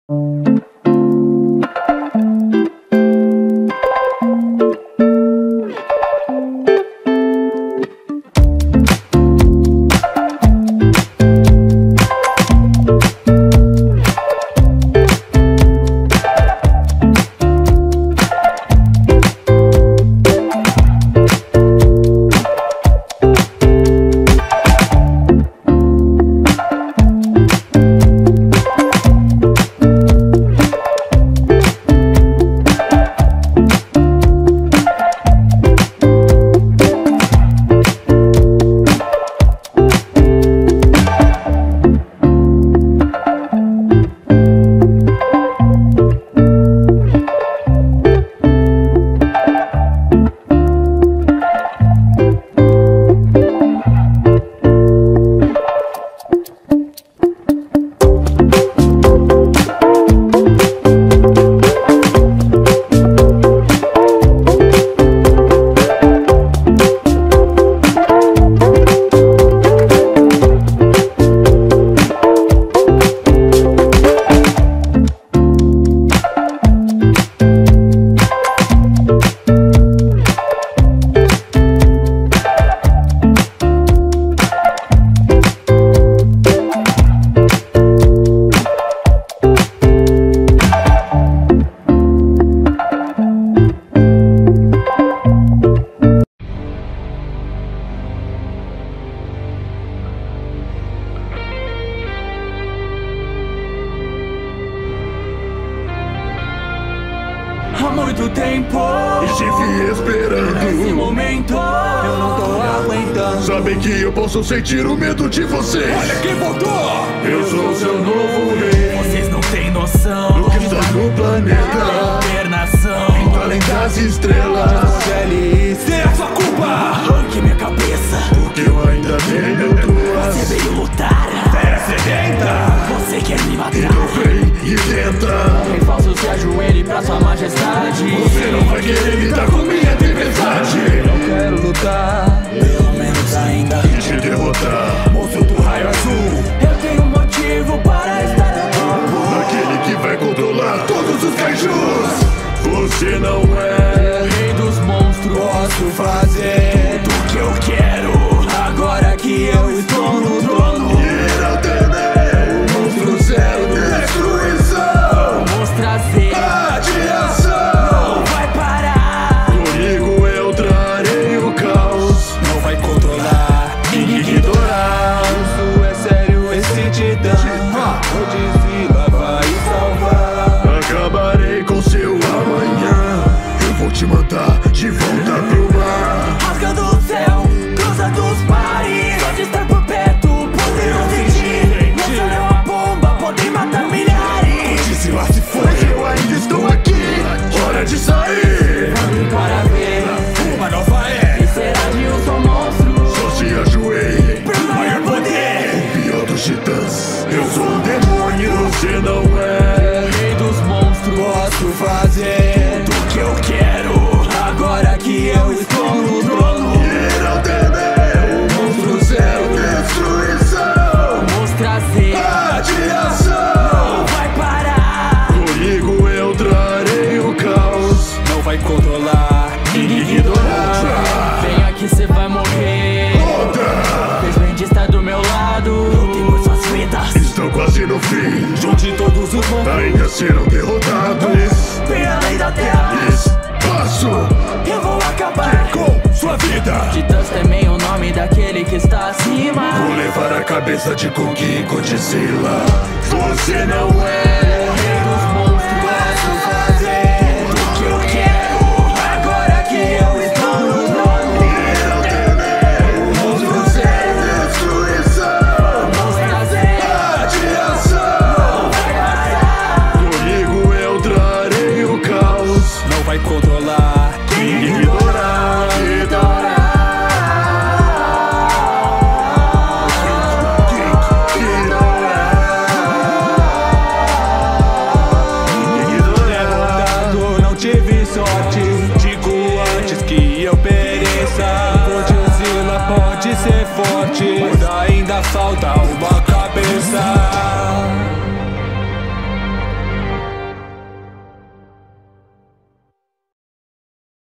Há muito tempo estive esperando esse momento, eu não tô aguentando. Sabe que eu posso sentir o medo de vocês. Olha quem voltou! Eu sou seu novo rei. Vocês não têm noção do que está no planeta, internação, indo além das estrelas. Isso é a sua culpa! Arranque minha cabeça, porque eu ainda tenho duas. Você veio lutar, fera sedenta. Você quer me matar, então vem e tenta. Rei falso, se ajoelhe pra sua majestade. Você não vai querer lidar com minha tempestade. Eu não quero lutar, pelo menos ainda, e te derrotar, monstro do raio azul. Eu tenho motivo para estar no topo, aquele que vai controlar todos os kaijus. Você não é o rei dos monstros. Posso fazer tudo que eu quero, agora que eu estou no trono. o monstro zero, destruição. Vamos trazer radiação. Não vai parar. Comigo eu trarei o caos. Não vai controlar e ignorar. Isso é sério, esse titã. Godzilla vai salvar. Acabarei com seu amanhã. Eu vou te mandar de volta pro mar. Rasgando o céu, cruzando os mares. Pode estar por perto, poderoso em ti. Lançando uma bomba, pode matar milhares. Godzilla se foi, eu ainda estou aqui. Hora de sair. Vamos para ver uma nova era. E será de um só monstro. Só se ajoelhe pro maior poder. O pior dos titãs. Eu sou um demônio, você não é. Rei dos monstros. Posso fazer tudo que eu quero, agora que eu estou no trono. o monstro zero, destruição. Vamos trazer radiação. Não vai parar. Comigo eu trarei o caos. Não vai controlar e ignorar. Vem aqui, cê vai morrer. Fez bem de estar do meu lado. Lutem por suas vidas. Estão quase no fim. Junte todos os monstros, ainda serão derrotados. bem além da terra. Espaço. Eu vou acabar com sua vida. Titãs temem o nome daquele que está acima. Vou levar a cabeça de Kong e Godzilla. Você não é